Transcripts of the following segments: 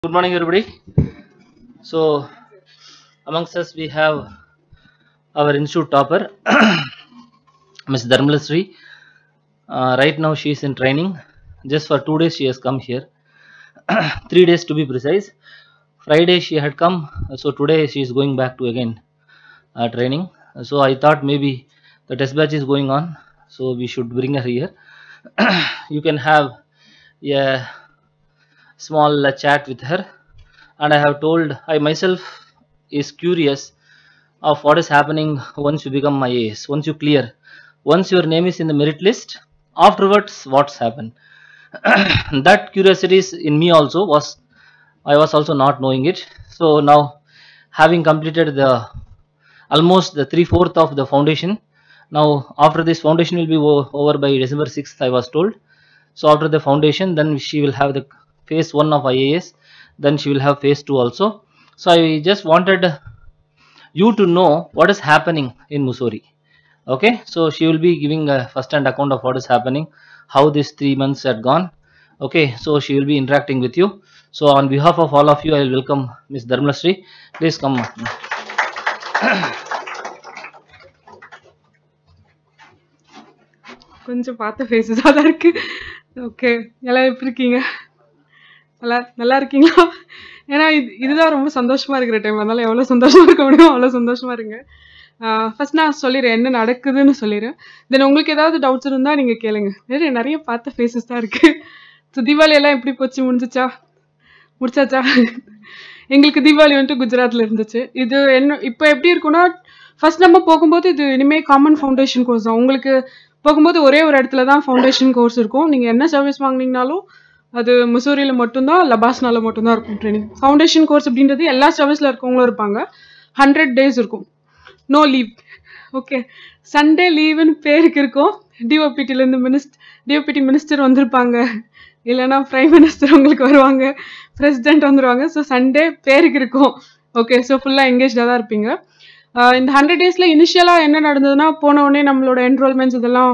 Good morning, everybody. So, amongst us, we have our institute topper, Ms. Dharmalasri. Right now, she is in training. Just for 2 days, she has come here. 3 days to be precise. Friday, she had come. So, today, she is going back to again training. So, I thought maybe the test batch is going on. So, we should bring her here. You can have a small chat with her. And I have told, I myself is curious of what is happening once you become IAS, once you clear, once your name is in the merit list, afterwards what's happened. That curiosity is in me also. I was also not knowing it. So now, having completed the almost the 3/4 of the foundation, now after this foundation will be over by December 6th, I was told. So after the foundation, then she will have the phase 1 of IAS, then she will have phase 2 also. So I just wanted you to know what is happening in Mussoorie. Okay, so she will be giving a first hand account of what is happening, how these 3 months had gone. Okay, so she will be interacting with you. So on behalf of all of you, I will welcome Ms. Dharmalasri. Please come. கொஞ்சம் பார்த்த ஃபேஸஸாக தான் இருக்கு. Okay, எல்லாம் எப்படி இருக்கீங்க? நல்லா இருக்கீங்களா? ஏன்னா இதுதான் ரொம்ப சந்தோஷமா இருக்கிற டைம், அதனால எவ்வளோ சந்தோஷமா இருக்க முடியும் அவ்வளோ சந்தோஷமா இருங்க. ஃபர்ஸ்ட் நான் சொல்லிடுறேன் என்ன நடக்குதுன்னு சொல்லிடுறேன். தென் உங்களுக்கு ஏதாவது டவுட்ஸ் இருந்தால் நீங்கள் கேளுங்க. நிறைய பார்த்த ஃபேஸஸ் தான் இருக்கு. ஸோ தீபாவளி எல்லாம் எப்படி போச்சு? முடிச்சாச்சா? எங்களுக்கு தீபாவளி வந்துட்டு குஜராத்தில் இருந்துச்சு. இது என்ன இப்போ எப்படி இருக்குன்னா, ஃபர்ஸ்ட் நம்ம போகும்போது இது இனிமேல் காமன் ஃபவுண்டேஷன் கோர்ஸ் தான். உங்களுக்கு போகும்போது ஒரே ஒரு இடத்துல தான் ஃபவுண்டேஷன் கோர்ஸ் இருக்கும். நீங்கள் என்ன சர்வீஸ் வாங்கினீங்கனாலும் அது முசூரியில் மட்டும்தான், லபாஸ்னால மட்டும்தான் இருக்கும் ட்ரைனிங். ஃபவுண்டேஷன் கோர்ஸ் அப்படின்றது எல்லா சர்வீஸில் இருக்கவங்களும் இருப்பாங்க. 100 days இருக்கும், நோ லீவ். ஓகே, சண்டே லீவுன்னு பேருக்கு இருக்கும். டிஓபிடி மினிஸ்டர் வந்திருப்பாங்க, இல்லைன்னா பிரைம் மினிஸ்டர் உங்களுக்கு வருவாங்க, பிரசிடென்ட் வந்துடுவாங்க. ஸோ சண்டே பேருக்கு இருக்கும். ஓகே, ஸோ ஃபுல்லாக எங்கேஜாக தான் இருப்பீங்க. இந்த 100 daysல இனிஷியலாக என்ன நடந்ததுன்னா, போன உடனே நம்மளோட என்ரோல்மெண்ட்ஸ் இதெல்லாம்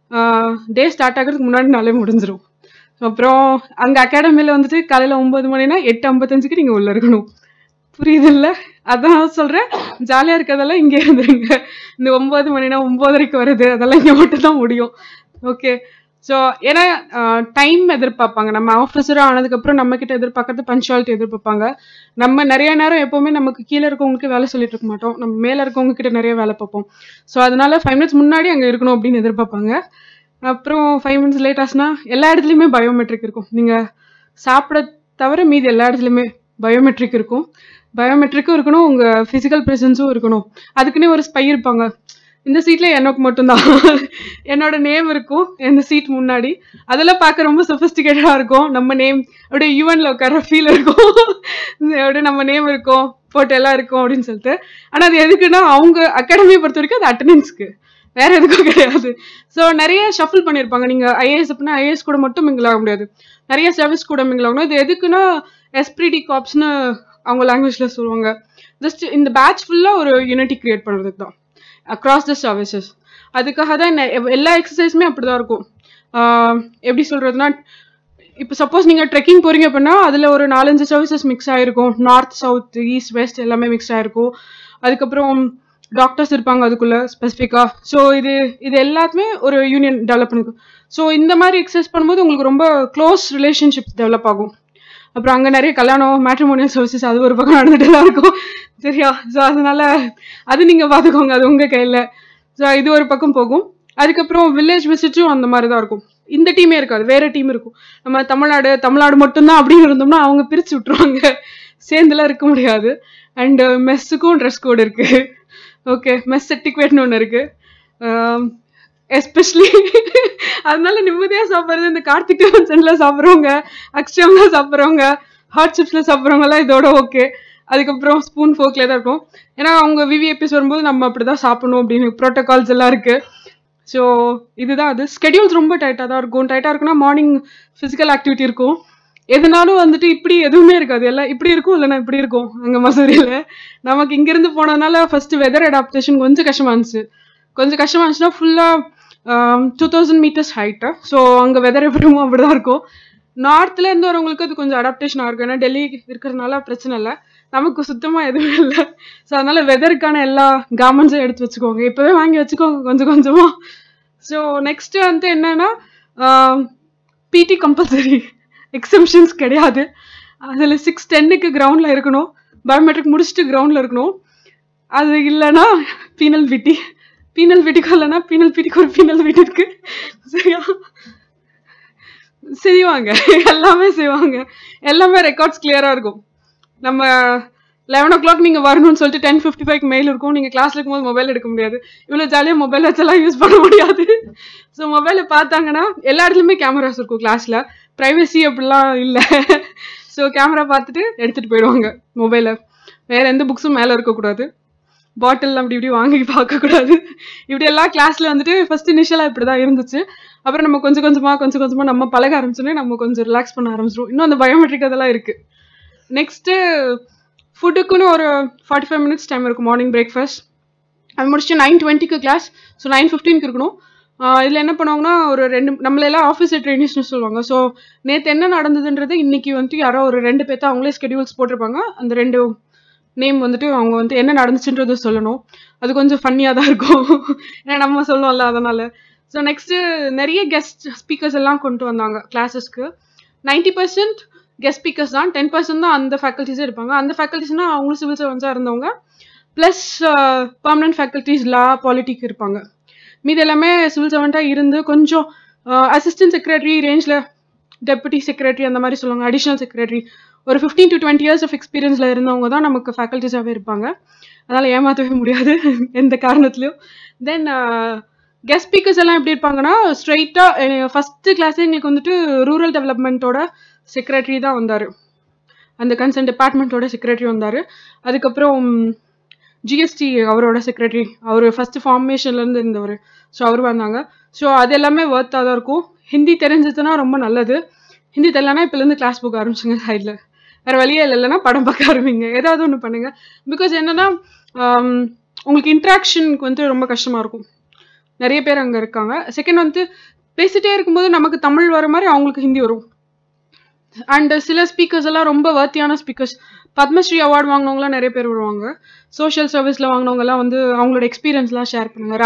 டே ஸ்டார்ட் ஆகிறதுக்கு முன்னாடி நாளே முடிஞ்சிடும். அப்புறம் அங்கே அகாடமியில் வந்துட்டு காலையில் 9 மணினா 8:55 நீங்கள் உள்ளே இருக்கணும். புரியுது இல்லை? அதான் சொல்கிறேன், ஜாலியாக இருக்கிறதெல்லாம் இங்கே இருந்துருங்க. இந்த 9 மணினா 9:30 வருது, அதெல்லாம் இங்கே மட்டும் தான் முடியும். ஓகே, ஸோ ஏன்னா டைம் எதிர்பார்ப்பாங்க. நம்ம ஆஃபீஸராக ஆனதுக்கப்புறம் நம்மக்கிட்ட எதிர்பார்க்கறது பஞ்சுவாலிட்டி எதிர்பார்ப்பாங்க. நம்ம நிறைய நேரம் எப்போவுமே நமக்கு கீழே இருக்கவங்களுக்கு வேலை சொல்லிட்டு இருக்க மாட்டோம், நம்ம மேலே இருக்கவங்க கிட்ட நிறைய வேலை பார்ப்போம். ஸோ அதனால 5 minutes முன்னாடி அங்கே இருக்கணும் அப்படின்னு எதிர்பார்ப்பாங்க. அப்புறம் 5 minutes லேட் ஆச்சுன்னா எல்லா இடத்துலையுமே பயோமெட்ரிக் இருக்கும். நீங்கள் சாப்பிட தவிர மீதி எல்லா இடத்துலையுமே பயோமெட்ரிக் இருக்கும். பயோமெட்ரிக்கும் இருக்கணும், உங்கள் ஃபிசிக்கல் ப்ரெசன்ஸும் இருக்கணும். அதுக்குன்னே ஒரு ஸ்பை இருப்பாங்க. இந்த சீட்ல எனக்கு மட்டும்தான் என்னோட நேம் இருக்கும் இந்த சீட் முன்னாடி. அதெல்லாம் பார்க்க ரொம்ப சொபிஸ்டிகேட்டடா இருக்கும். நம்ம நேம் அப்படியே யூஎன்ல உட்கார ஃபீல் இருக்கும். அப்படியே நம்ம நேம் இருக்கும், போட்டோ எல்லாம் இருக்கும் அப்படின்னு சொல்லிட்டு. ஆனா அது எதுக்குன்னா, அவங்க அகாடமியை பொறுத்த வரைக்கும் அது அட்டண்டன்ஸ்க்கு, வேற எதுக்கும் கிடையாது. ஸோ நிறைய ஷஃபில் பண்ணியிருப்பாங்க. நீங்க ஐஏஎஸ் அப்படின்னா ஐஏஎஸ் கூட மட்டும் மிங்கிள் ஆக முடியாது, நிறைய சர்வீஸ் கூட மிங்கிள் ஆகணும். இது எதுக்குன்னா எஸ்பிரிடி காப்ஸ்னு அவங்க லாங்குவேஜ்ல சொல்லுவாங்க. ஜஸ்ட் இந்த பேட்ச் ஃபுல்லா ஒரு யூனிட்டி கிரியேட் பண்றதுக்கு தான், அக்ராஸ் த சர்வீசஸ். அதுக்காக தான் எல்லா எக்ஸசைஸுமே அப்படிதான் இருக்கும். எப்படி சொல்றதுன்னா, இப்போ சப்போஸ் நீங்கள் ட்ரெக்கிங் போறீங்க அப்படின்னா அதில் ஒரு 4-5 சர்வீசஸ் மிக்ஸ் ஆகிருக்கும். நார்த், சவுத், ஈஸ்ட், வெஸ்ட் எல்லாமே மிக்ஸ் ஆகிருக்கும். அதுக்கப்புறம் டாக்டர்ஸ் இருப்பாங்க அதுக்குள்ள ஸ்பெசிஃபிக்காக. ஸோ இது எல்லாத்துமே ஒரு யூனியன் டெவலப் பண்ணிருக்கும். ஸோ இந்த மாதிரி எக்ஸசைஸ் பண்ணும்போது உங்களுக்கு ரொம்ப க்ளோஸ் ரிலேஷன்ஷிப்ஸ் டெவலப் ஆகும். அப்புறம் அங்கே நிறைய கல்யாணம், மேட்ரிமோனியல் சர்வீசஸ் அது ஒரு பக்கம் நடந்துட்டு தான் இருக்கும், சரியா? ஸோ அதனால அது நீங்கள் பார்த்துக்கோங்க, அது உங்கள் கையில். ஸோ இது ஒரு பக்கம் போகும். அதுக்கப்புறம் வில்லேஜ் விசிட்டும் அந்த மாதிரி தான் இருக்கும். இந்த டீமே இருக்காது, வேற டீம் இருக்கும். நம்ம தமிழ்நாடு மட்டும்தான் அப்படின்னு இருந்தோம்னா அவங்க பிரித்து விட்டுருவாங்க, சேர்ந்துலாம் இருக்க முடியாது. அண்ட் மெஸ்ஸுக்கும் ட்ரெஸ் கோட் இருக்கு. ஓகே, மெஸ் எட்டிக்வேட்னு ஒன்று இருக்கு. எஸ்பெஷலி அதனால நிம்மதியாக சாப்பிட்றது இந்த கார்த்திக் சென்டில் சாப்பிட்றவங்க, அக்ஷயம்ல சாப்பிட்றவங்க, ஹாட் சிப்ஸ்ல சாப்பிட்றவங்கலாம் இதோட ஓகே. அதுக்கப்புறம் ஸ்பூன் ஃபோர்க்லேயே தான் இருக்கும். ஏன்னா அவங்க விவிஐபிஸ் வரும்போது நம்ம அப்படிதான் சாப்பிடணும் அப்படின்னு ப்ரோட்டோகால்ஸ் எல்லாம் இருக்கு. ஸோ இதுதான் அது. ஸ்கெடியூல்ஸ் ரொம்ப டைட்டாக தான் இருக்கும். டைட்டாக இருக்குன்னா மார்னிங் ஃபிசிக்கல் ஆக்டிவிட்டி இருக்கும். எதுனாலும் வந்துட்டு இப்படி எதுவுமே இருக்காது, எல்லாம் இப்படி இருக்கும் இல்லைன்னா இப்படி இருக்கும். அங்கே மசூரியில் நமக்கு இங்கேருந்து போனதுனால ஃபர்ஸ்ட் வெதர் அடாப்டேஷன் கொஞ்சம் கஷ்டமாக இருந்துச்சுன்னா ஃபுல்லாக 2000 meters ஹைட்டு. ஸோ அங்கே வெதர் எப்படிமோ அப்படிதான் இருக்கும். நார்த்ல இருந்து வரவங்களுக்கு அது கொஞ்சம் அடாப்டேஷன் ஆகும். ஏன்னா டெல்லி இருக்கிறதுனால பிரச்சனை இல்லை, நமக்கு சுத்தமா எதுவும் இல்லை. ஸோ அதனால வெதருக்கான எல்லா கார்மெண்ட்ஸும் எடுத்து வச்சுக்கோங்க, இப்பவே வாங்கி வச்சுக்கோங்க கொஞ்சம் கொஞ்சமா. ஸோ நெக்ஸ்ட் வந்து என்னன்னா பிடி கம்பல்சரி, எக்ஸம்ஷன்ஸ் கிடையாது. அதில் 6:10க்கு கிரவுண்டில் இருக்கணும், பயோமெட்ரிக் முடிச்சுட்டு கிரவுண்டில் இருக்கணும். அது இல்லைன்னா பீனல் பிடி, பீனல் பிடிக்கும் இல்லைன்னா பீனல் பிடிக்கு ஒரு பீனல் பிடி இருக்கு. சரியா செய்வாங்க, எல்லாமே செய்வாங்க, எல்லாமே ரெக்கார்ட்ஸ் கிளியரா இருக்கும். நம்ம 11 o'clock நீங்க வரணும்னு சொல்லிட்டு 10:55 மெயில் இருக்கும், நீங்க கிளாஸ்ல இருக்கும்போது மொபைல் எடுக்க முடியாது. இவ்வளவு ஜாலியா மொபைல் வச்செல்லாம் யூஸ் பண்ண முடியாது. ஸோ மொபைலை பார்த்தாங்கன்னா எல்லா இடத்துலயுமே கேமராஸ் இருக்கும் கிளாஸ்ல, பிரைவசி அப்படிலாம் இல்லை. ஸோ கேமரா பார்த்துட்டு எடுத்துட்டு போயிடுவாங்க மொபைலை. வேற எந்த புக்ஸும் மேலே இருக்கக்கூடாது, பாட்டில் அப்படி இப்படி வாங்கி பார்க்கக்கூடாது. இப்படி எல்லாம் கிளாஸ்ல வந்துட்டு ஃபர்ஸ்ட் இனிஷியலாக இப்படி தான் இருந்துச்சு. அப்புறம் நம்ம கொஞ்சம் கொஞ்சமா நம்ம பழக ஆரம்பிச்சோன்னே நம்ம கொஞ்சம் ரிலாக்ஸ் பண்ண ஆரம்பிச்சிடும். இன்னும் அந்த பயோமெட்ரிக் அதெல்லாம் இருக்கு. நெக்ஸ்ட்டு ஃபுட்டுக்குன்னு ஒரு 45 minutes டைம் இருக்கும், மார்னிங் பிரேக்ஃபாஸ்ட். அது முடிச்சுட்டு 9:20க்கு கிளாஸ், ஸோ 9:15க்கு இருக்கணும். இதில் என்ன பண்ணுவாங்கன்னா ஒரு நம்மளெல்லாம் ஆஃபீஸர் ட்ரைனிங்ஸ்னு சொல்லுவாங்க. ஸோ நேற்று என்ன நடந்ததுன்றது இன்னைக்கு வந்துட்டு யாரோ ஒரு 2 பேர்த்த அவங்களே ஸ்கெடியூல்ஸ் போட்டிருப்பாங்க. அந்த 2 நேம் வந்துட்டு அவங்க வந்து என்ன நடந்துச்சுன்றது சொல்லணும். அது கொஞ்சம் ஃபன்னியாக தான் இருக்கும், ஏன்னா நம்ம சொல்லுவோம்ல அதனால. ஸோ நெக்ஸ்ட்டு நிறைய கெஸ்ட் ஸ்பீக்கர்ஸ் எல்லாம் கொண்டு வந்தாங்க கிளாஸஸ்க்கு. 90% கெஸ்ட் ஸ்பீக்கர்ஸ் தான், 10% தான் அந்த ஃபேக்கல்ட்டிஸே இருப்பாங்க. அந்த ஃபேக்கல்ட்டிஸ்னால் அவங்களும் சிவில் சர்வன்ஸாக இருந்தவங்க, plus permanent faculties law politic இருப்பாங்க. மீது எல்லாமே சிவில் சர்வெண்ட்டாக இருந்து கொஞ்சம் அசிஸ்டன்ட் செக்ரட்டரி ரேஞ்சில், டெபுட்டி செக்ரட்டரி அந்த மாதிரி சொல்லுவாங்க, அடிஷ்னல் செக்ரட்டரி, ஒரு 15 to 20 years ஆஃப் எக்ஸ்பீரியன்ஸில் இருந்தவங்க தான் நமக்கு ஃபேக்கல்ட்டிஸாகவே இருப்பாங்க. அதனால் ஏமாற்றவே முடியாது எந்த காரணத்துலையும். தென் கெஸ்ட் ஸ்பீக்கர்ஸ் எல்லாம் எப்படி இருப்பாங்கன்னா, ஸ்ட்ரைட்டாக ஃபஸ்ட்டு கிளாஸே எங்களுக்கு வந்துட்டு ரூரல் டெவலப்மெண்ட்டோட செக்ரட்டரி தான் வந்தார், அந்த கன்சர்ன் டிபார்ட்மெண்ட்டோட செக்ரட்டரி வந்தார். அதுக்கப்புறம் ஜிஎஸ்டி அவரோட செக்ரட்டரி, அவர் ஃபஸ்ட்டு ஃபார்மேஷன்லேருந்து இருந்தவர், ஸோ அவர் வந்தாங்க. ஸோ அது எல்லாமே ஒர்த்தாக தான் இருக்கும். ஹிந்தி தெரிஞ்சதுன்னா ரொம்ப நல்லது, ஹிந்தி தெரியலனா இப்போலேருந்து கிளாஸ் போக ஆரம்பிச்சுங்க சைடில், வேறு வழியே இல்லைன்னா படம் பார்க்க ஆரம்பிங்க, ஏதாவது ஒன்று பண்ணுங்கள். பிகாஸ் என்னென்னா உங்களுக்கு இன்ட்ராக்ஷனுக்கு வந்து ரொம்ப கஷ்டமாக இருக்கும், நிறைய பேர் அங்கே இருக்காங்க. செகண்ட் வந்து பேசிகிட்டே இருக்கும்போது நமக்கு தமிழ் வர மாதிரி அவங்களுக்கு ஹிந்தி வரும். அண்ட் சில ஸ்பீக்கர்ஸ் எல்லாம் ரொம்ப வர்த்தியான ஸ்பீக்கர்ஸ், பத்மஸ்ரீ அவார்டு வாங்கினவங்களாம் நிறைய பேர் வருவாங்க. சோஷியல் சர்வீஸில் வாங்கினவங்கலாம் வந்து அவங்களோட எக்ஸ்பீரியன்ஸ்லாம் ஷேர் பண்ணுவாங்க.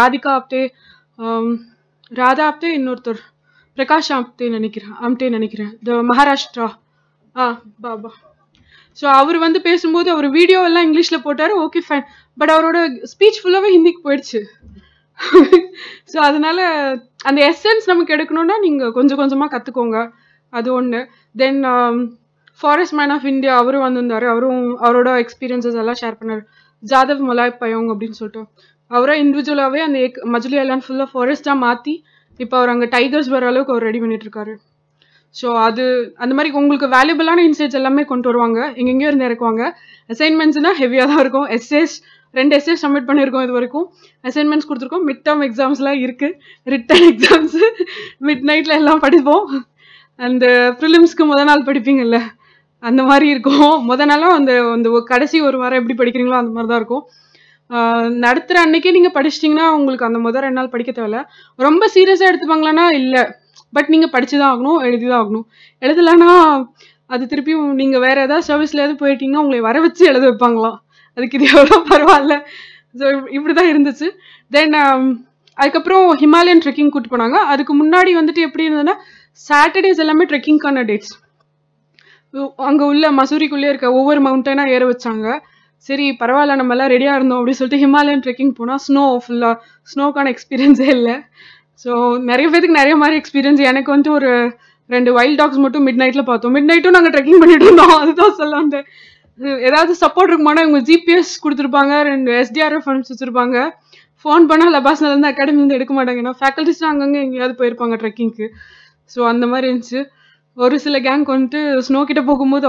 ராதா ஆப்தே, இன்னொருத்தர் பிரகாஷ் ஆப்தே நினைக்கிறேன், த மகாராஷ்டிரா பாபா. ஸோ அவர் வந்து பேசும்போது அவர் வீடியோ எல்லாம் இங்கிலீஷில் போட்டார், ஓகே ஃபைன், பட் அவரோட ஸ்பீச் ஃபுல்லாகவே ஹிந்திக்கு போயிடுச்சு. ஸோ அதனால அந்த எசன்ஸ் நமக்கு எடுக்கணும்னா நீங்கள் கொஞ்சம் கொஞ்சமாக கற்றுக்கோங்க, அது ஒன்று. Then forest man of India அவரும் வந்திருந்தார், அவரும் அவரோட எக்ஸ்பீரியன்ஸஸ் எல்லாம் ஷேர் பண்ணார். ஜாதவ் மலாய் பயோங் அப்படின்னு சொல்லிட்டு அவரை இண்டிவிஜுவலாகவே அந்த மஜுலி ஐலாண்ட் ஃபுல்லாக ஃபாரஸ்ட்டாக மாற்றி இப்போ அவர் அங்கே டைகர்ஸ் வர அளவுக்கு அவர் ரெடி பண்ணிட்டுருக்காரு. ஸோ அது அந்த மாதிரி உங்களுக்கு வேல்யூபிளான இன்சைட்ஸ் எல்லாமே கொண்டு வருவாங்க, எங்கெங்கேயோ இருந்து இறக்குவாங்க. அசைன்மெண்ட்ஸ்னால் ஹெவியாக தான் இருக்கும். எஸ்ஏஸ் 2 எஸ்ஏஸ் சப்மிட் பண்ணியிருக்கோம் இது வரைக்கும், அசைன்மெண்ட்ஸ் கொடுத்துருக்கோம். மிட் டேர்ம் எக்ஸாம்ஸ்லாம் இருக்குது, ரிட்டன் எக்ஸாம்ஸு மிட் நைட்டில் எல்லாம் படிப்போம். அந்த ப்ரிலிம்ஸ்க்கு நாள் படிப்பீங்கல்ல அந்த மாதிரி இருக்கும். நாளும் அந்த கடைசி ஒரு வாரம் எப்படி படிக்கிறீங்களோ அந்த மாதிரி தான் இருக்கும். நடத்துகிற அன்னைக்கே நீங்கள் படிச்சிட்டிங்கன்னா உங்களுக்கு அந்த 2 நாள் படிக்க தேவையில்ல. ரொம்ப சீரியஸாக எடுத்துப்பாங்களான்னா இல்லை, பட் நீங்கள் படித்து தான் ஆகணும், எழுதி தான் ஆகணும். எழுதலைன்னா அது திருப்பியும் நீங்கள் வேறு ஏதாவது சர்வீஸில் எதாவது போயிட்டீங்கன்னா உங்களை வர வச்சு எழுத வைப்பாங்களாம், அதுக்கு இது எவ்வளோ பரவாயில்ல. ஸோ இப்படி தான் இருந்துச்சு. தென் அதுக்கப்புறம் ஹிமாலயன் ட்ரெக்கிங் கூப்பிட்டு போனாங்க. அதுக்கு முன்னாடி வந்துட்டு எப்படி இருந்ததுன்னா சாட்டர்டேஸ் எல்லாமே ட்ரெக்கிங்கான டேட்ஸ். அங்கே உள்ள மசூரிக்குள்ளே இருக்க ஒவ்வொரு மவுண்டனாக ஏற வச்சாங்க. சரி பரவாயில்ல நம்ம எல்லாம் ரெடியாக இருந்தோம் அப்படின்னு சொல்லிட்டு ஹிமாலயன் ட்ரெக்கிங் போனால் ஃபுல்லாக ஸ்னோக்கான எக்ஸ்பீரியன்ஸே இல்லை. ஸோ நிறைய பேருக்கு நிறைய மாதிரி எக்ஸ்பீரியன்ஸ். எனக்கு வந்துட்டு ஒரு 2 வைல்ட் டாக்ஸ் மட்டும் மிட் நைட்டில் பார்த்தோம். மிட் நைட்டும் நாங்கள் ட்ரெக்கிங் பண்ணிட்டு இருந்தோம். அதுதான் சொல்ல வந்தேன். ஏதாவது சப்போர்ட் இருக்குமானா இவங்க ஜிபிஎஸ் கொடுத்துருப்பாங்க, 2 SDRF அனுப்பிச்சு வச்சுருப்பாங்க. ஃபோன் பண்ணால் லபாஸ்லேருந்து அகாடமிலேருந்து எடுக்க மாட்டாங்க, ஏன்னா ஃபேக்கல்ட்டிஸ்லாம் அங்கங்கே எங்கேயாவது போயிருப்பாங்க ட்ரெக்கிங்க்கு. ஸோ அந்த மாதிரி இருந்துச்சு. ஒரு சில கேங் வந்துட்டு ஸ்னோ கிட்ட போகும்போது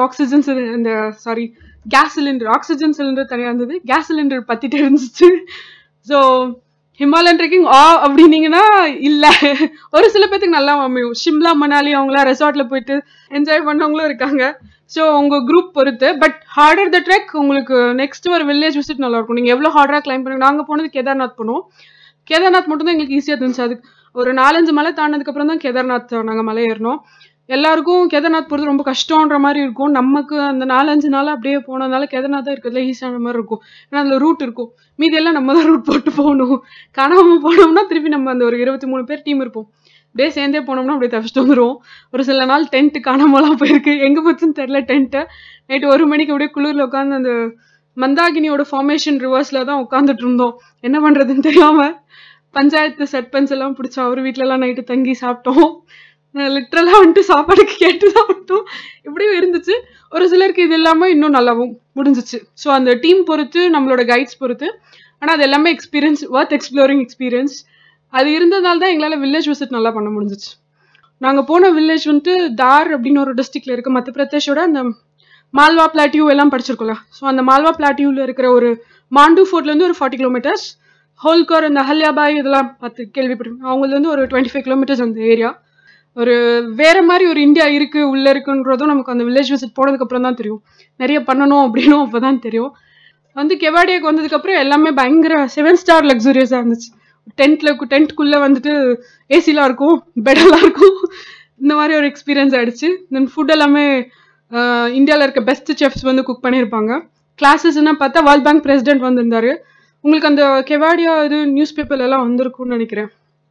கேஸ் சிலிண்டர், ஆக்சிஜன் சிலிண்டர் தனியாக இருந்தது, கேஸ் சிலிண்டர் பற்றிட்டு இருந்துச்சு. ஸோ ஹிமாலயன் ட்ரெக்கிங் அப்படின்னீங்கன்னா இல்லை, ஒரு சில பேத்துக்கு நல்லா அமையும். ஷிம்லா மணாலி அவங்களாம் ரெசார்ட்டில் போயிட்டு என்ஜாய் பண்ணவங்களும் இருக்காங்க. ஸோ உங்கள் குரூப் பொறுத்து. பட் ஹார்டர் த ட்ரெக் உங்களுக்கு நெக்ஸ்ட் ஒரு வில்லேஜ் விசிட் நல்லாயிருக்கும். நீங்கள் எவ்வளோ ஹார்டராக கிளைம் பண்ணுங்க. நாங்கள் போனது கேதார்நாத் போனோம். கேதார்நாத் மட்டும் தான் எங்களுக்கு ஈஸியாக இருந்துச்சு. அதுக்கு ஒரு 4-5 மலை தாண்டினதுக்கப்புறம் தான் கேதார்நாத் நாங்கள் மலை ஏறினோம். எல்லாருக்கும் கேதார்நாத் போகிறது ரொம்ப கஷ்டன்ற மாதிரி இருக்கும். நமக்கு அந்த 4-5 நாள் அப்படியே போனதுனால கேதார்நாத் தான் இருக்கிறதுல ஈஸியான மாதிரி இருக்கும். ஏன்னா அதில் ரூட் இருக்கும். மீதி எல்லாம் நம்ம தான் ரூட் போட்டு போகணும். காணாமல் போனோம்னா திருப்பி நம்ம அந்த ஒரு 23 பேர் டீம் இருப்போம். அப்படியே சேர்ந்தே போனோம்னா அப்படியே தப்பிச்சுட்டு வந்துடுவோம். ஒரு சில நாள் டென்ட்டு காணாமலாம் போயிருக்கு. எங்கே போச்சுன்னு தெரில டென்ட்டை. நைட்டு 1 மணிக்கு அப்படியே குளிரில் உட்காந்து அந்த மந்தாகினியோட ஃபார்மேஷன் ரிவர்ஸில் தான் உட்காந்துட்டு இருந்தோம். என்ன பண்ணுறதுன்னு தெரியாமல் பஞ்சாயத்து சர்பஞ்ச் எல்லாம் பிடிச்சா அவர் வீட்டிலலாம் நைட்டு தங்கி சாப்பிட்டோம். லிட்ரலாக வந்துட்டு சாப்பாடுக்கு கேட்டு சாப்பிட்டோம். இப்படியும் இருந்துச்சு. ஒரு சிலருக்கு இது இல்லாமல் இன்னும் நல்லாவும் முடிஞ்சிச்சு. ஸோ அந்த டீம் பொறுத்து, நம்மளோட கைட்ஸ் பொறுத்து. ஆனால் அது எல்லாமே எக்ஸ்பீரியன்ஸ், ஒர்த் எக்ஸ்ப்ளோரிங் எக்ஸ்பீரியன்ஸ். அது இருந்ததுனால தான் எங்களால் வில்லேஜ் விசிட் நல்லா பண்ண முடிஞ்சிச்சு. நாங்கள் போன வில்லேஜ் வந்துட்டு தார் அப்படின்னு ஒரு டிஸ்ட்ரிக்டில் இருக்குது. மத்திய பிரதேஷோட அந்த மால்வா பிளாட்டியூ எல்லாம் படிச்சிருக்கோம்ல. ஸோ அந்த மால்வா பிளாட்டியூவில் இருக்கிற ஒரு மாண்டு ஃபோர்ட்லேருந்து ஒரு 40 கிலோமீட்டர்ஸ், ஹோல்கர் அந்த ஹல்யாபாய் இதெல்லாம் பார்த்து கேள்விப்பட்டிருக்கேன். அவங்கலேருந்து ஒரு 25 கிலோமீட்டர்ஸ் அந்த ஏரியா. ஒரு வேற மாதிரி ஒரு இந்தியா இருக்கு உள்ள இருக்குன்றதும் நமக்கு அந்த வில்லேஜ் விசிட் போனதுக்கு அப்புறம் தான் தெரியும். நிறைய பண்ணணும் அப்படின்னும் அப்பதான் தெரியும். வந்து கெவாடியாக்கு வந்ததுக்கு அப்புறம் எல்லாமே பயங்கர 7 ஸ்டார் லக்ஸூரியஸா இருந்துச்சு. டென்ட்குள்ள வந்துட்டு ஏசிலாம் இருக்கும், பெடெல்லாம் இருக்கும். இந்த மாதிரி ஒரு எக்ஸ்பீரியன்ஸ் ஆயிடுச்சு. தென் ஃபுட் எல்லாமே இந்தியாவில் இருக்க பெஸ்ட் செஃப்ஸ் வந்து குக் பண்ணியிருப்பாங்க. கிளாஸஸ்ன்னு பார்த்தா வேர்ல்ட் பேங்க் பிரசிடென்ட் வந்திருந்தாரு. உங்களுக்கு அந்த கெவாடியா இது நியூஸ் பேப்பர்ல எல்லாம் வந்திருக்கும்னு நினைக்கிறேன்.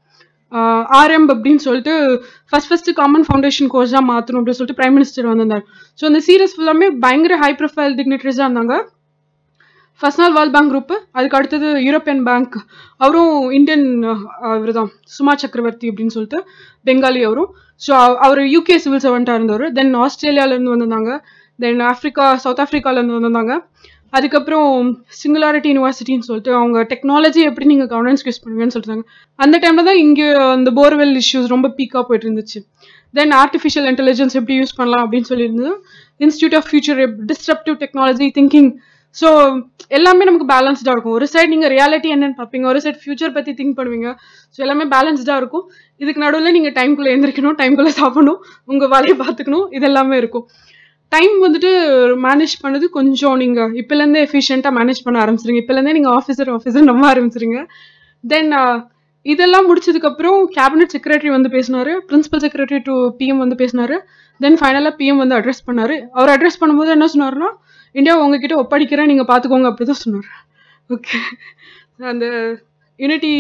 RM அப்படின்னு சொல்லிட்டு ஃபர்ஸ்ட் காமன் ஃபவுண்டேஷன் கோர்ஸ் தான் மாற்றணும் அப்படின்னு சொல்லிட்டு பிரைம் மினிஸ்டர் வந்திருந்தார். ஸோ அந்த சீரியஸ் ஃபுல்லாமே பயங்கர ஹை ப்ரொஃபைல் டிக்னிட்டரிஸாக இருந்தாங்க. ஃபர்ஸ்ட் நாள் வேர்ல்ட் பேங்க் குரூப், அதுக்கு அடுத்தது யூரோப்பியன் பேங்க், அவரும் இந்தியன் இவர் தான் சுமா சக்கரவர்த்தி அப்படின்னு சொல்லிட்டு பெங்காலி அவரும். ஸோ அவர் UK சிவில் சர்வெண்ட்டாக இருந்தவர். தென் ஆஸ்திரேலியாவிலேருந்து வந்திருந்தாங்க. தென் சவுத் ஆஃப்ரிக்காலேருந்து வந்திருந்தாங்க. அதுக்கப்புறம் சிங்குலாரிட்டி யூனிவர்சிட்டின்னு சொல்லிட்டு அவங்க டெக்னாலஜி எப்படி நீங்கள் கவர்னன்ஸ் யூஸ் பண்ணுவீங்கன்னு சொல்லிட்டாங்க. அந்த டைமில் தான் இங்கே அந்த போர்வெல் இஷ்யூஸ் ரொம்ப பீக்காக போயிட்டு இருந்துச்சு. தென் ஆர்டிஃபிஷியல் இன்டெலிஜென்ஸ் எப்படி யூஸ் பண்ணலாம் அப்படின்னு சொல்லியிருந்தது. Institute of future disruptive technology thinking. So எல்லாமே நமக்கு பேலன்ஸ்டாக இருக்கும். ஒரு சைடு நீங்கள் ரியாலிட்டி என்னன்னு பார்ப்பீங்க, ஒரு சைடு ஃபியூச்சர் பற்றி திங்க் பண்ணுவீங்க. ஸோ எல்லாமே பேலன்ஸ்டாக இருக்கும். இதுக்கு நடுவில் நீங்கள் டைம்குள்ளே எழுந்திரிக்கணும், டைம்குள்ளே சாப்பிடணும், உங்கள் வேலையை பார்த்துக்கணும், இது எல்லாமே இருக்கும். டைம் வந்துட்டு மேனேஜ் பண்ணது கொஞ்சம் நீங்கள் இப்போலேருந்தே எஃபிஷியண்ட்டாக மேனேஜ் பண்ண ஆரம்பிச்சிருங்க. இப்போலேருந்தே நீங்கள் ஆஃபீஸர் நம்ப ஆரம்பிச்சிருங்க. தென் இதெல்லாம் முடிச்சதுக்கப்புறம் கேபினட் செக்ரட்டரி வந்து பேசினார், பிரின்சிபல் செக்ரட்டரி டு PM வந்து பேசினார். தென் ஃபைனலாக PM வந்து அட்ரஸ் பண்ணார். அவர் அட்ரஸ் பண்ணும்போது என்ன சொன்னார்னா, இந்தியா உங்ககிட்ட ஒப்படைக்கிறேன், நீங்கள் பார்த்துக்கோங்க அப்படி தான் சொன்னார். ஓகே, அந்த யூனிட்டி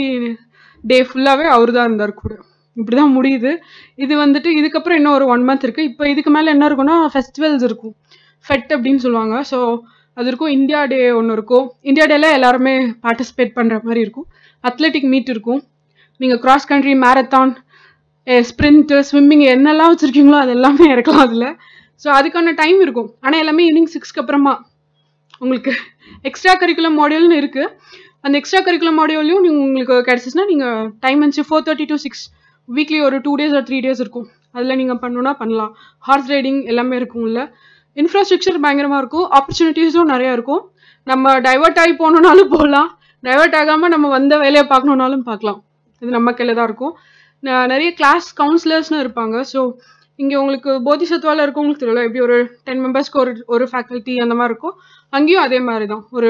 டே ஃபுல்லாகவே அவர் தான் இருந்தார் கூட. இப்படி தான் முடியுது. இது வந்துட்டு இதுக்கப்புறம் இன்னும் ஒரு 1 மந்த் இருக்குது. இப்போ இதுக்கு மேலே என்ன இருக்குன்னா ஃபெஸ்டிவல்ஸ் இருக்கும், ஃபெட் அப்படின்னு சொல்லுவாங்க. ஸோ அது இருக்கும். இந்தியா டே ஒன்று இருக்கும். இந்தியா டேல எல்லாருமே பார்ட்டிசிபேட் பண்ணுற மாதிரி இருக்கும். அத்லெட்டிக் மீட் இருக்கும். நீங்கள் cross country, marathon, sprint, swimming என்னெல்லாம் வச்சுருக்கீங்களோ அது எல்லாமே இறக்கலாம் அதில். ஸோ அதுக்கான டைம் இருக்கும். ஆனால் எல்லாமே ஈவினிங் 6க்கு அப்புறமா உங்களுக்கு எக்ஸ்ட்ரா கரிக்குலம் மாடியூல்னு இருக்குது. அந்த எக்ஸ்ட்ரா கரிக்குலம் மாடியூல்லையும் உங்களுக்கு கிடச்சிச்சுன்னா நீங்கள் டைம் வந்துச்சு 4:30 to 6 வீக்லி ஒரு 2 days or 3 days இருக்கும். அதில் நீங்கள் பண்ணணுன்னா பண்ணலாம். ஹார்ஸ் ரைடிங் எல்லாமே இருக்கும். இல்லை இன்ஃப்ராஸ்ட்ரக்சர் பயங்கரமாக இருக்கும். ஆப்பர்ச்சுனிட்டிஸும் நிறையா இருக்கும். நம்ம டைவர்ட் ஆகி போகணுன்னாலும் போகலாம், டைவர்ட் ஆகாமல் நம்ம வந்த வேலையை பார்க்கணுன்னாலும் பார்க்கலாம். இது நம்ம கையில் தான் இருக்கும். நிறைய கிளாஸ் கவுன்சிலர்ஸ்னு இருப்பாங்க. ஸோ இங்கே உங்களுக்கு போதிசத்வாவில் இருக்கவங்களுக்கு தெரியல, எப்படி ஒரு 10 மெம்பர்ஸ்க்கு ஒரு ஃபேக்கல்ட்டி அந்த மாதிரி இருக்கும். அங்கேயும் அதே மாதிரி தான் ஒரு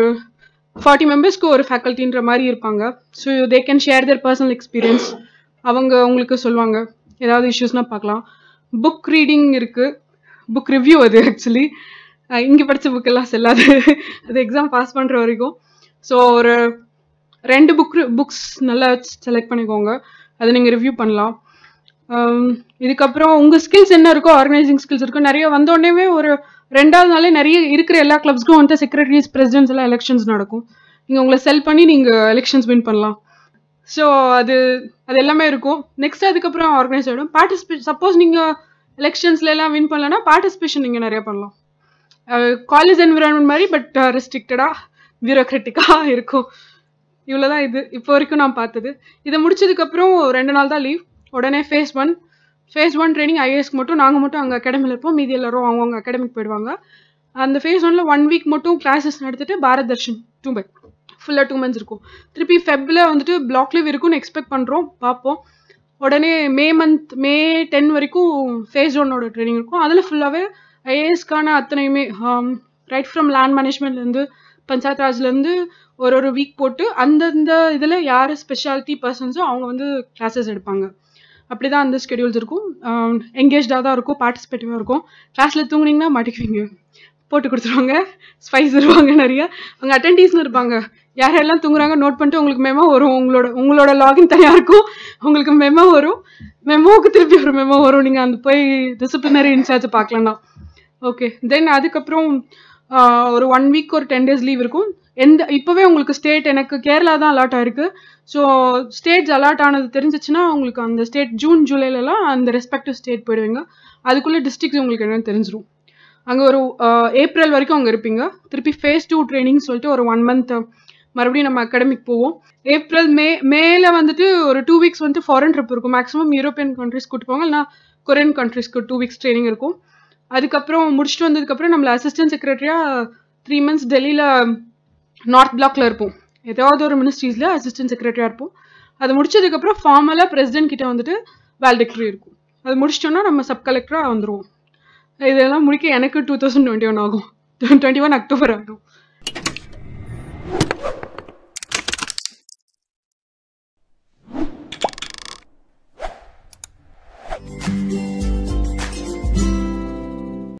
40 மெம்பர்ஸ்க்கு ஒரு ஃபேக்கல்ட்டின்ற மாதிரி இருப்பாங்க. So they can share their personal experience. அவங்க உங்களுக்கு சொல்லுவாங்க, ஏதாவது இஷ்யூஸ்னால் பார்க்கலாம். புக் ரீடிங் இருக்குது, புக் ரிவ்யூ. அது ஆக்சுவலி இங்கே படித்த புக்கெல்லாம் செல்லாது, அது எக்ஸாம் பாஸ் பண்ணுற வரைக்கும். ஸோ ஒரு 2 புக்ஸ் நல்லா செலக்ட் பண்ணிக்கோங்க, அதை நீங்கள் ரிவ்யூ பண்ணலாம். இதுக்கப்புறம் உங்கள் ஸ்கில்ஸ் என்ன இருக்கோ, ஆர்கனைசிங் ஸ்கில்ஸ் இருக்கும். நிறைய வந்தோடனே ஒரு 2வது நாளே நிறைய இருக்கிற எல்லா கிளப்ஸ்க்கும் வந்துட்டு செக்ரட்டரிஸ், பிரசிடென்ட்ஸ் எல்லாம் எலெக்ஷன்ஸ் நடக்கும். நீங்கள் உங்களை செல் பண்ணி நீங்கள் எலெக்ஷன்ஸ் வின் பண்ணலாம். ஸோ அது எல்லாமே இருக்கும். நெக்ஸ்ட் அதுக்கப்புறம் ஆர்கனைஸ் ஆகிடும். சப்போஸ் நீங்கள் எலெக்ஷன்ஸ்ல எல்லாம் வின் பண்ணலன்னா பார்ட்டிசிபேஷன் நீங்கள் நிறைய பண்ணலாம். காலேஜ் என்விரான்மெண்ட் மாதிரி, பட் ரெஸ்ட்ரிக்டடாக பியூரோக்ராட்டிக்காக இருக்கும். இவ்வளோதான் இது இப்போ வரைக்கும் நான் பார்த்தது. இதை முடிச்சதுக்கப்புறம் 2 நாள் தான் லீவ். உடனே ஃபேஸ் ஒன் ட்ரைனிங் IASக்கு மட்டும் நாங்கள் மட்டும் அங்கே அகாடமியில் இருப்போம். மீதி எல்லாரும் அவங்கவுங்க அகாடமிக் போயிடுவாங்க. அந்த ஃபேஸ் 1ல் 1 வீக் மட்டும் கிளாஸஸ் நடத்திட்டு பாரத் தர்ஷன் 2 பை ஃபுல்லாக 2 months இருக்கும். திருப்பி ஃபெப்பில் வந்துட்டு பிளாக் லீவ் இருக்கும்னு எக்ஸ்பெக்ட் பண்ணுறோம், பார்ப்போம். உடனே மே 10 வரைக்கும் ஃபேஸ் 1ஓட ட்ரைனிங் இருக்கும். அதில் ஃபுல்லாகவே IASக்கான அத்தனையுமே ரைட் ஃப்ரம் லேண்ட் மேனேஜ்மெண்ட்லேருந்து பஞ்சாயத் ராஜ்லேருந்து ஒரு வீக் போட்டு அந்தந்த இதில் யார் ஸ்பெஷாலிட்டி பர்சன்ஸோ அவங்க வந்து கிளாஸஸ் எடுப்பாங்க. அப்படிதான் அந்த ஸ்கெடியூல்ஸ் இருக்கும். எங்கேஜ்டாக தான் இருக்கும், பார்ட்டிசிபேட்டிவாக இருக்கும். கிளாஸில் தூங்குனீங்கன்னா மாட்டிக்குவீங்க, போட்டு கொடுத்துருவாங்க, ஸ்பைஸ் இருப்பாங்க நிறைய. அங்கே அட்டெண்டீஸ்னு இருப்பாங்க, யாரெல்லாம் தூங்குறாங்க நோட் பண்ணிட்டு உங்களுக்கு மெமோ வரும். உங்களோட லாகின் தனியாக இருக்கும், உங்களுக்கு மெமோ வரும், மெமோவுக்கு திருப்பி ஒரு மெமோ வரும். நீங்கள் அந்த போய் டிசிப்ளினரி இன்சார்ஜ் பார்க்கலன்னா. ஓகே, தென் அதுக்கப்புறம் ஒரு 1 வீக் ஒரு 10 days லீவ் இருக்கும். இப்போவே உங்களுக்கு ஸ்டேட், எனக்கு கேரளா தான் அலாட் ஆயிருக்கு. ஸோ ஸ்டேட்ஸ் அலாட் ஆனது தெரிஞ்சிச்சுன்னா உங்களுக்கு அந்த ஸ்டேட் ஜூன் ஜூலைலலாம் அந்த ரெஸ்பெக்டிவ் ஸ்டேட் போயிடுவீங்க. அதுக்குள்ளே டிஸ்ட்ரிக்ஸ் உங்களுக்கு என்னன்னு தெரிஞ்சிடும். அங்கே ஒரு ஏப்ரல் வரைக்கும் அங்கே இருப்பீங்க. திருப்பி phase 2 ட்ரைனிங் சொல்லிட்டு ஒரு 1 month மறுபடியும் நம்ம அகாடமிக் போவோம். ஏப்ரல் மேல வந்துட்டு ஒரு 2 weeks வந்துட்டு ஃபாரின் ட்ரிப் இருக்கும். மேக்ஸிமம் யூரோப்பியன் கண்ட்ரிஸ் கூட்டு போவாங்க, இல்லைனா கொரியன் கண்ட்ரிஸ்க்கு 2 weeks ட்ரைனிங் இருக்கும். அதுக்கப்புறம் முடிச்சுட்டு வந்ததுக்கப்புறம் நம்மள அசிஸ்டன்ட் செக்ரட்டரியாக 3 months டெல்லியில் நார்த் பிளாக்ல இருப்போம். ஏதாவது ஒரு மினிஸ்ட்ரீஸில் அசிஸ்டன்ட் செக்ரட்டரியாக இருப்போம். அது முடிச்சதுக்கப்புறம் ஃபார்மலாக பிரசிடென்ட் கிட்ட வந்துட்டு வேல்டிக்டரி இருக்கும். அது முடிச்சிட்டோன்னா நம்ம சப் கலெக்டராக வந்துடுவோம். இதெல்லாம் முடிக்க எனக்கு 2021 ஆகும், 21 அக்டோபர் ஆகும்.